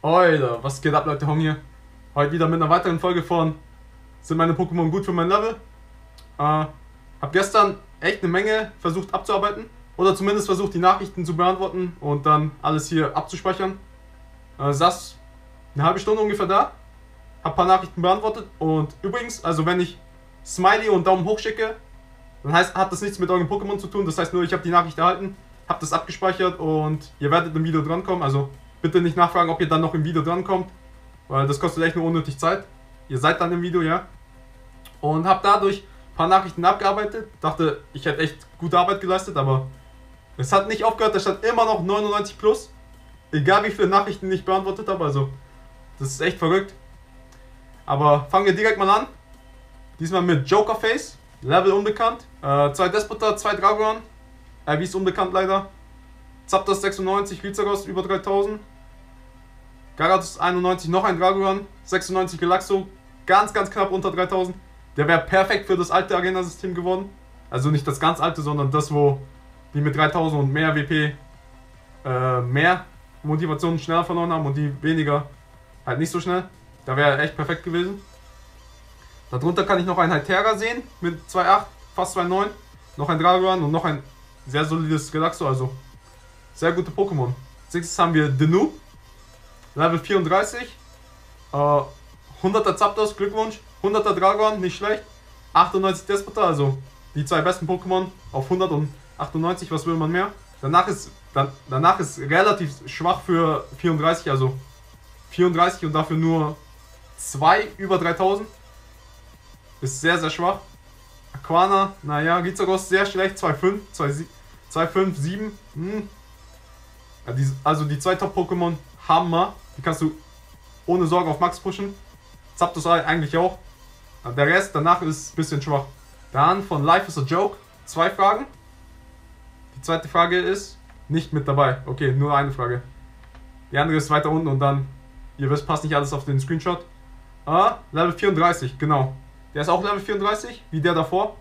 Alter, was geht ab, Leute? Hong hier. Heute wieder mit einer weiteren Folge von Sind meine Pokémon gut für mein Level? Hab gestern echt eine Menge versucht abzuarbeiten. Oder zumindest versucht, die Nachrichten zu beantworten und dann alles hier abzuspeichern. Saß eine halbe Stunde ungefähr da. Hab ein paar Nachrichten beantwortet. Und übrigens, also wenn ich Smiley und Daumen hoch schicke, dann hat das nichts mit eurem Pokémon zu tun. Das heißt nur, ich habe die Nachricht erhalten, hab das abgespeichert und ihr werdet im Video drankommen. Also bitte nicht nachfragen, ob ihr dann noch im Video drankommt, weil das kostet echt nur unnötig Zeit. Ihr seid dann im Video, ja. Und hab dadurch ein paar Nachrichten abgearbeitet. Dachte, ich hätte echt gute Arbeit geleistet, aber es hat nicht aufgehört. Da stand immer noch 99 plus. Egal wie viele Nachrichten ich beantwortet habe. Also, das ist echt verrückt. Aber fangen wir direkt mal an. Diesmal mit Jokerface. Level unbekannt. 2 Despota, 2 Dragon. Wie ist unbekannt leider. Zapdos 96, Rizaros über 3000. Gyarados 91, noch ein Dragon. 96 Galaxo, ganz knapp unter 3000. Der wäre perfekt für das alte Arena-System geworden. Also nicht das ganz alte, sondern das, wo die mit 3000 und mehr WP mehr Motivation schneller verloren haben und die weniger halt nicht so schnell. Da wäre echt perfekt gewesen. Darunter kann ich noch einen Hytera sehen mit 2,8, fast 2,9. Noch ein Dragon und noch ein sehr solides Galaxo, also sehr gute Pokémon. Als nächstes haben wir Denu, Level 34. 100er Zapdos, Glückwunsch. 100er Dragon, nicht schlecht. 98 Despota, also die zwei besten Pokémon auf 100 und 98, was will man mehr? Danach ist relativ schwach für 34, also 34 und dafür nur 2 über 3000. Ist sehr schwach. Aquana, naja, Rizaros sehr schlecht, 2,5, 2,5, 7. Ja, also die zwei Top-Pokémon, Hammer. Die kannst du ohne Sorge auf Max pushen. Zapdos eigentlich auch. Der Rest danach ist ein bisschen schwach. Dann von Life is a Joke 2 Fragen. Die zweite Frage ist nicht mit dabei. Okay, nur eine Frage. Die andere ist weiter unten und dann, ihr wisst, passt nicht alles auf den Screenshot. Level 34, genau. Der ist auch Level 34, wie der davor.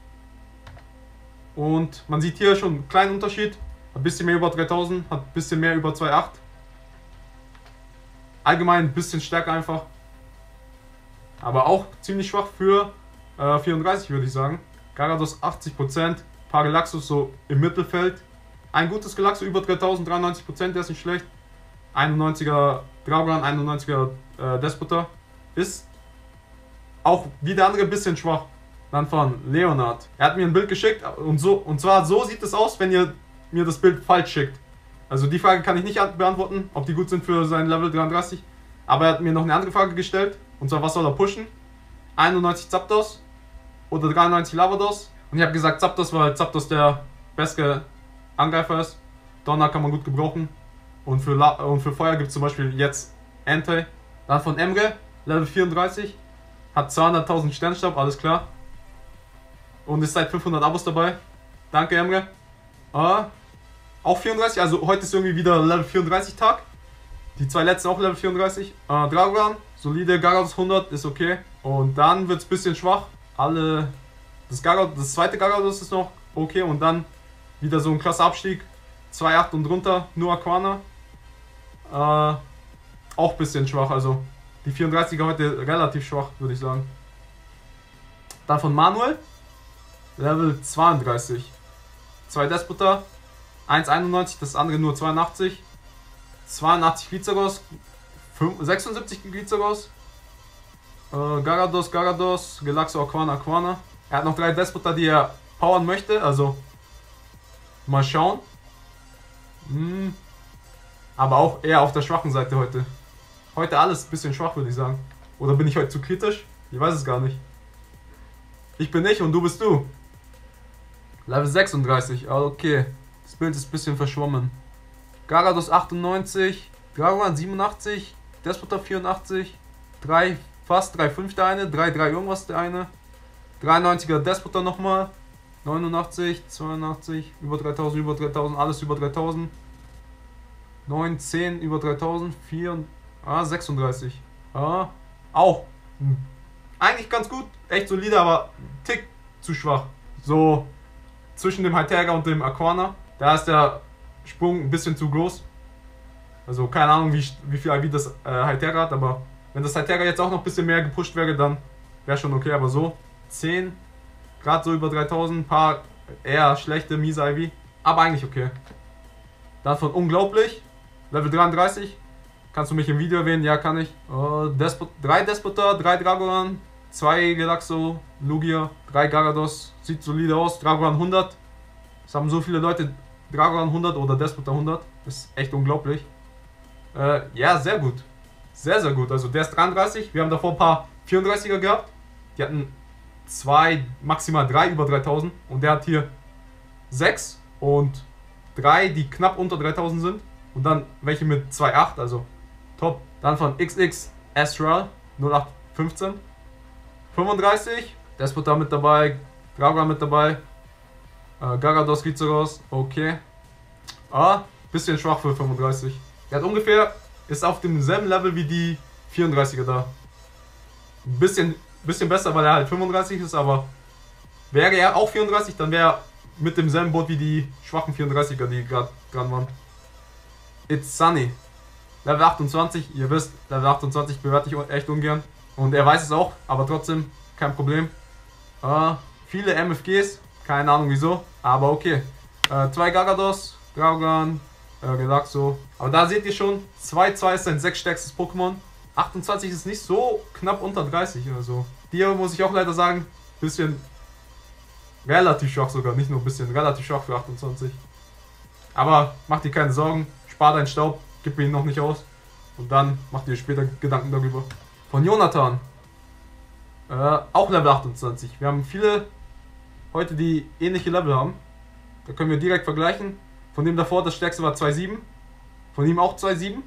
Und man sieht hier schon einen kleinen Unterschied. Hat ein bisschen mehr über 3000, hat ein bisschen mehr über 2,8. Allgemein ein bisschen stärker einfach. Aber auch ziemlich schwach für 34, würde ich sagen. Gyarados 80%, paar Galaxos so im Mittelfeld. Ein gutes Galaxo über 3000, 93%, der ist nicht schlecht. 91er Dragon, 91er Despota. Ist auch wie der andere ein bisschen schwach. Dann von Leonard. Er hat mir ein Bild geschickt und zwar so sieht es aus, wenn ihr mir das Bild falsch schickt. Also die Frage kann ich nicht beantworten, ob die gut sind für sein Level 33. Aber er hat mir noch eine andere Frage gestellt. Und zwar, was soll er pushen? 91 Zapdos oder 93 Lavados? Und ich habe gesagt Zapdos, weil Zapdos der beste Angreifer ist. Donner kann man gut gebrauchen. Und für Feuer gibt es zum Beispiel jetzt Entei. Dann von Emre, Level 34. Hat 200.000 Sternstab, alles klar. Und ist seit 500 Abos dabei. Danke, Emre. Auch 34, also heute ist irgendwie wieder Level 34 Tag. Die zwei letzten auch Level 34. Dragon, solide, Gyarados 100 ist okay. Und dann wird es ein bisschen schwach. Das zweite Gyarados ist noch okay. Und dann wieder so ein krasser Abstieg. 2,8 und drunter, nur Aquana. Auch ein bisschen schwach, also die 34er heute relativ schwach, würde ich sagen. Dann von Manuel, Level 32. 2 Despota, 1,91, das andere nur 82. 82 Rizaros, 76 Rizaros. Gyarados, Galaxo, Aquana. Er hat noch 3 Despota, die er powern möchte, also mal schauen. Aber auch eher auf der schwachen Seite heute. Heute alles ein bisschen schwach, würde ich sagen. Oder bin ich heute zu kritisch? Ich weiß es gar nicht. Ich bin ich und du bist du. Level 36, okay. Das Bild ist ein bisschen verschwommen. Gyarados 98, Dragon 87, Despota 84, fast 3,5 der eine, 3,3 irgendwas der eine. 93er Despota nochmal. 89, 82, über 3000, alles über 3000. 9, 10, über 3000, 4, 36. Auch eigentlich ganz gut, echt solide, aber Tick zu schwach. So zwischen dem Hytera und dem Aquana, da ist der Sprung ein bisschen zu groß. Also keine Ahnung, wie viel IV das Hytera hat, aber wenn das Hytera jetzt auch noch ein bisschen mehr gepusht wäre, dann wäre schon okay. Aber so 10, gerade so über 3000, ein paar eher schlechte, miese IV, aber eigentlich okay. Dann von unglaublich, Level 33. Kannst du mich im Video erwähnen? Ja, kann ich. 3 Despoter, 3 Dragoran, 2 Relaxo, Lugia, 3 Garados. Sieht solide aus. Dragoran 100. Es haben so viele Leute Dragoran 100 oder Despoter 100. Das ist echt unglaublich. Ja, sehr gut. Sehr, sehr gut. Also der ist 33. Wir haben davor ein paar 34er gehabt. Die hatten 2, maximal 3 über 3000. Und der hat hier 6 und 3, die knapp unter 3000 sind. Und dann welche mit 2,8, also top. Dann von XX Astral 0815. 35. Despotar mit dabei. Dragoran mit dabei. Garados, Rizeros. Okay. Bisschen schwach für 35. Der hat ungefähr, ist auf demselben Level wie die 34er da. Ein bisschen besser, weil er halt 35 ist, aber wäre er auch 34, dann wäre er mit demselben Boot wie die schwachen 34er, die gerade dran waren. It's Sunny. Level 28, ihr wisst, Level 28 bewerte ich echt ungern. Und er weiß es auch, aber trotzdem kein Problem. Viele MFGs, keine Ahnung wieso, aber okay. 2 Garados, Dragoran, Relaxo. Aber da seht ihr schon, 2-2 ist sein 6 stärkstes Pokémon. 28 ist nicht so knapp unter 30. Also hier muss ich auch leider sagen, bisschen relativ schwach sogar, nicht nur ein bisschen, relativ schwach für 28. Aber mach dir keine Sorgen, spar deinen Staub, gib ihn noch nicht aus. Und dann macht ihr später Gedanken darüber. Von Jonathan. Auch Level 28. Wir haben viele heute, die ähnliche Level haben. Da können wir direkt vergleichen. Von dem davor, das stärkste war 2,7. Von ihm auch 2,7.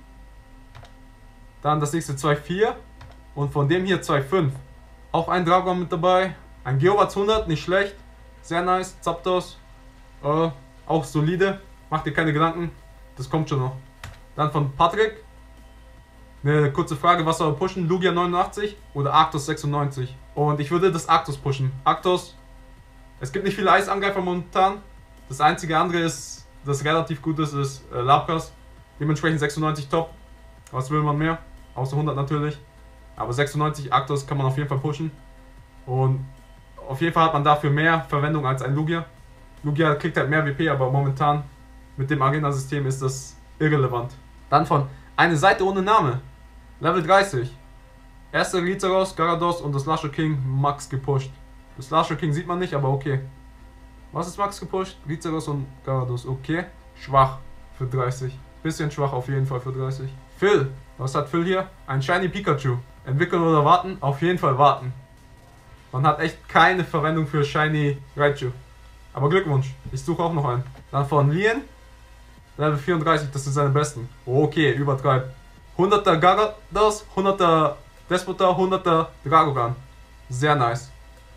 Dann das nächste 2,4. Und von dem hier 2,5. Auch ein Dragon mit dabei. Ein Geowatz 100, nicht schlecht. Sehr nice. Zapdos. Auch solide. Macht dir keine Gedanken. Das kommt schon noch. Dann von Patrick. Eine kurze Frage, was soll er pushen? Lugia 89 oder Arctos 96? Und ich würde das Arctos pushen. Arctos, es gibt nicht viele Eisangreifer momentan. Das einzige andere ist, das relativ gut ist Lapras. Dementsprechend 96 top. Was will man mehr? Außer 100 natürlich. Aber 96 Arctos kann man auf jeden Fall pushen. Und auf jeden Fall hat man dafür mehr Verwendung als ein Lugia. Lugia kriegt halt mehr WP, aber momentan mit dem Arena-System ist das irrelevant. Dann von eine Seite ohne Name. Level 30. Erster Rizeros, Garados und das Lasher King Max gepusht. Das Lasher King sieht man nicht, aber okay. Was ist Max gepusht? Rizeros und Garados. Okay. Schwach für 30. Bisschen schwach auf jeden Fall für 30. Phil. Was hat Phil hier? Ein Shiny Pikachu. Entwickeln oder warten? Auf jeden Fall warten. Man hat echt keine Verwendung für Shiny Raichu. Aber Glückwunsch. Ich suche auch noch einen. Dann von Lien. Level 34, das sind seine besten. Okay, übertreibt. 100er Garados, 100er Despotar, 100er Dragoran. Sehr nice.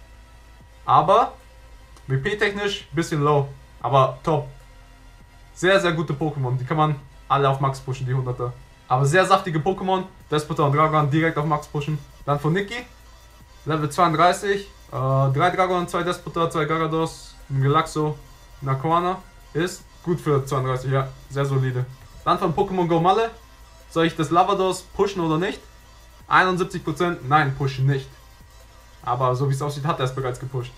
Aber WP-technisch bisschen low. Aber top. Sehr, sehr gute Pokémon. Die kann man alle auf Max pushen, die 100er. Aber sehr saftige Pokémon. Despotar und Dragoran direkt auf Max pushen. Dann von Niki. Level 32. 3 Dragoran, 2 Despotar, 2 Garados, ein Relaxo, ein Aquana. Ist gut für 32, ja. Sehr solide. Dann von Pokémon Go Malle. Soll ich das Lavados pushen oder nicht? 71%, nein, pushen nicht. Aber so wie es aussieht, hat er es bereits gepusht.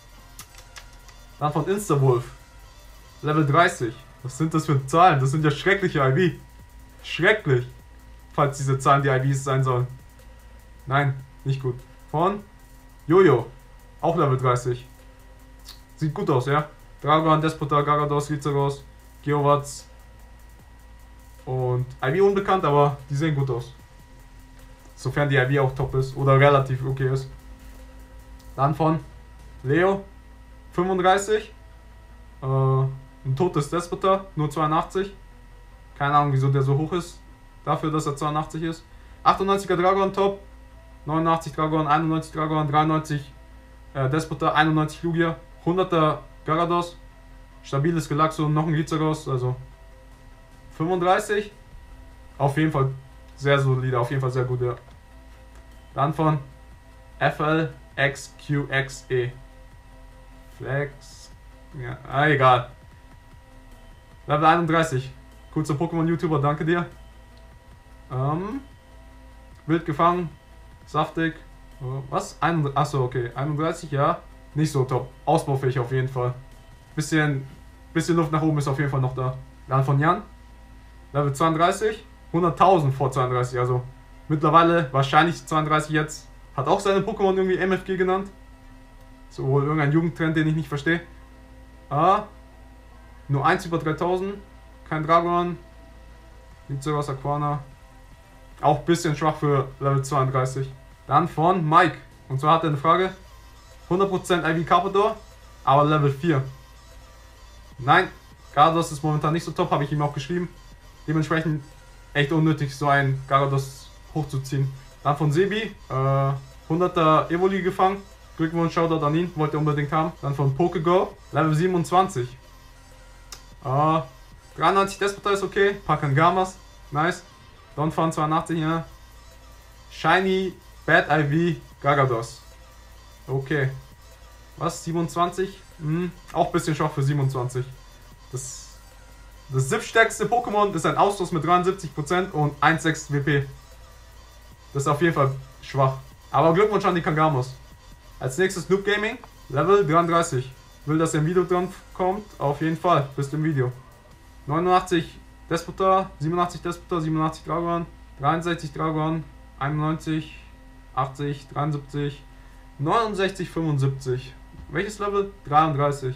Dann von Instawolf. Level 30. Was sind das für Zahlen? Das sind ja schreckliche IV. Schrecklich. Falls diese Zahlen die IVs sein sollen. Nein, nicht gut. Von Jojo. Auch Level 30. Sieht gut aus, ja? Dragoran, Despotar, Garados, Rizeros, Geowatz. Und IV unbekannt, aber die sehen gut aus. Sofern die IV auch top ist oder relativ okay ist. Dann von Leo. 35. Ein totes Despotar, nur 82. Keine Ahnung, wieso der so hoch ist. Dafür, dass er 82 ist. 98er Dragon top. 89 Dragon, 91 Dragon, 93 Despotar, 91 Lugia. 100er Garados. Stabiles Galaxo, noch ein Rizeros, also 35. Auf jeden Fall sehr solide, auf jeden Fall sehr gut, ja. Dann von FLXQXE. Flex. Ja, egal. Level 31. Kurzer Pokémon-YouTuber, danke dir. Wild gefangen. Saftig. Was? Achso, okay. 31, ja. Nicht so top. Ausbaufähig auf jeden Fall. Bisschen Luft nach oben ist auf jeden Fall noch da. Dann von Jan. Level 32. 100.000 vor 32. Also mittlerweile wahrscheinlich 32 jetzt. Hat auch seine Pokémon irgendwie MFG genannt. So wohl irgendein Jugendtrend, den ich nicht verstehe. Nur 1 über 3000. Kein Dragon. Lycoros Aquana. Auch ein bisschen schwach für Level 32. Dann von Mike. Und zwar hat er eine Frage. 100% IV Carpador, aber Level 4. Nein, Gyarados ist momentan nicht so top, habe ich ihm auch geschrieben. Dementsprechend echt unnötig, so einen Gyarados hochzuziehen. Dann von Sebi. 100er Evoli gefangen. Glückwunsch, Shoutout an ihn, wollte er unbedingt haben. Dann von Pokego. Level 27. 93 Despota ist okay. Pakangamas. Nice. Donphan 82, ja. Shiny Bad IV Gyarados. Okay. Was? 27? Auch ein bisschen schwach für 27. Das SIP-stärkste Pokémon ist ein Ausstoß mit 73% und 1,6 WP. Das ist auf jeden Fall schwach. Aber Glückwunsch an die Kangamos. Als nächstes Noob Gaming. Level 33. Will, dass er im Video dran kommt? Auf jeden Fall. Bis im Video. 89 Despota, 87 Despota, 87 Dragon, 63 Dragon, 91, 80, 73, 69, 75. Welches Level? 33.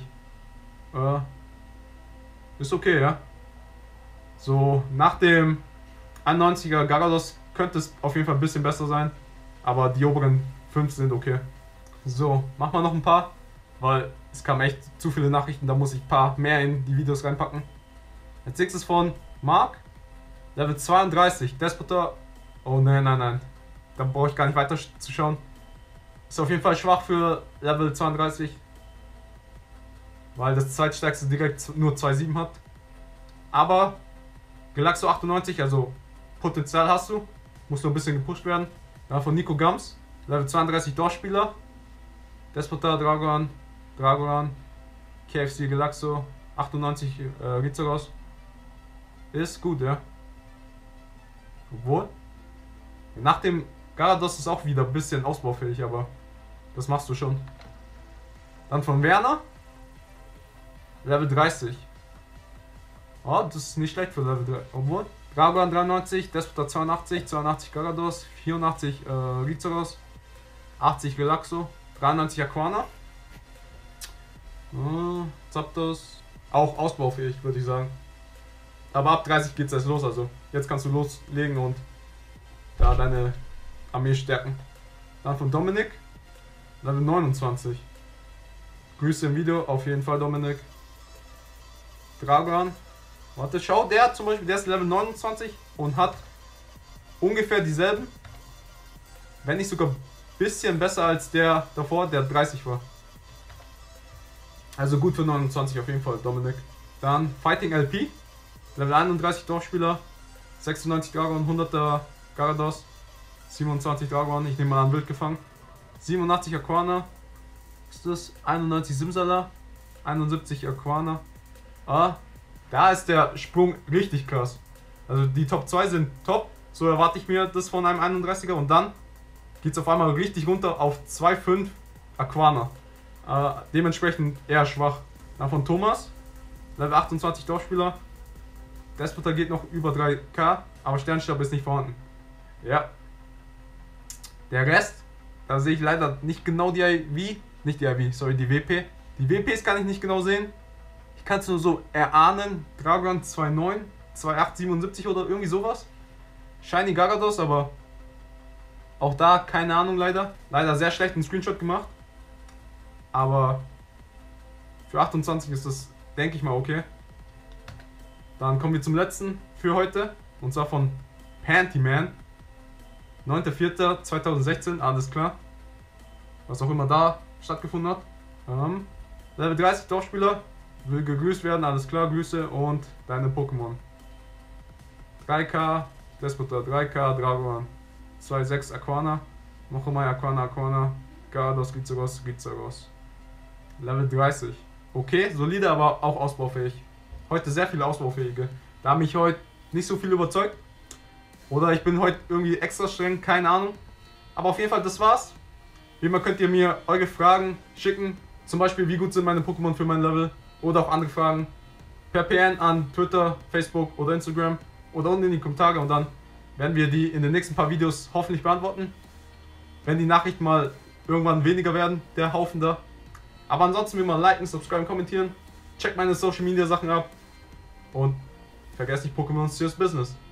Ist okay, ja. So, nach dem 91er Gyarados könnte es auf jeden Fall ein bisschen besser sein. Aber die oberen 5 sind okay. So, machen wir noch ein paar. Weil es kamen echt zu viele Nachrichten, da muss ich ein paar mehr in die Videos reinpacken. Als nächstes von Mark. Level 32. Despota. Oh nein. Da brauche ich gar nicht weiter zu schauen. Ist auf jeden Fall schwach für Level 32. Weil das zweitstärkste direkt nur 2,7 hat. Aber Galaxo 98, also Potenzial hast du. Muss nur ein bisschen gepusht werden. Dann von Nico Gams. Level 32 Dorfspieler. Despota, Dragon, KFC Galaxo, 98 Lycoros. Ist gut, ja. Obwohl, nach dem Gyarados ist auch wieder ein bisschen ausbaufähig, aber das machst du schon. Dann von Werner, Level 30. Oh, das ist nicht schlecht für Level 3. Obwohl, Dragon 93, Despota 82, 82 Gyarados, 84 Lycoros, 80 Galaxo, 93 Aquana. Zapdos. Auch ausbaufähig, würde ich sagen. Aber ab 30 geht es erst los, also jetzt kannst du loslegen und da deine Armee stärken. Dann von Dominik. Level 29. Grüße im Video, auf jeden Fall Dominik. Dragon. Warte, schau, der zum Beispiel, der ist Level 29 und hat ungefähr dieselben. Wenn nicht sogar ein bisschen besser als der davor, der 30 war. Also gut für 29 auf jeden Fall, Dominik. Dann Fighting LP. Level 31 Dorfspieler. 96 Dragon, 100er Gyarados. 27 Dragon, ich nehme mal an Wild gefangen. 87 Aquana. Was ist das? 91 Simsala. 71 Aquana. Da ist der Sprung richtig krass. Also die Top 2 sind top. So erwarte ich mir das von einem 31er. Und dann geht es auf einmal richtig runter auf 2,5 Aquana. Dementsprechend eher schwach. Dann von Thomas. Level 28 Dorfspieler. Despota geht noch über 3k, aber Sternstab ist nicht vorhanden. Ja. Der Rest, da sehe ich leider nicht genau die IV. Nicht die IV, sorry, die WP. Die WPs kann ich nicht genau sehen. Ich kann es nur so erahnen. Dragon 2,9, 2,8, 77 oder irgendwie sowas. Shiny Gyarados, aber auch da keine Ahnung leider. Leider sehr schlechten Screenshot gemacht. Aber für 28 ist das, denke ich mal, okay. Dann kommen wir zum letzten für heute. Und zwar von Pantyman. 9.4.2016, alles klar. Was auch immer da stattgefunden hat. Level 30 Dorfspieler. Will gegrüßt werden, alles klar, Grüße und deine Pokémon. 3k, Despota 3k, Dragon 2,6 Aquana. Noch einmal Aquana, Gyarados, Lycoros. Level 30. Okay, solide, aber auch ausbaufähig. Heute sehr viele ausbaufähige. Da haben mich heute nicht so viel überzeugt. Oder ich bin heute irgendwie extra streng, keine Ahnung. Aber auf jeden Fall, das war's. Wie immer könnt ihr mir eure Fragen schicken. Zum Beispiel, wie gut sind meine Pokémon für mein Level? Oder auch andere Fragen. Per PN an Twitter, Facebook oder Instagram. Oder unten in die Kommentare. Und dann werden wir die in den nächsten paar Videos hoffentlich beantworten. Wenn die Nachrichten mal irgendwann weniger werden, der Haufen da. Aber ansonsten wie immer liken, subscriben, kommentieren. Checkt meine Social Media Sachen ab. Und vergesst nicht, Pokémon ist serious business.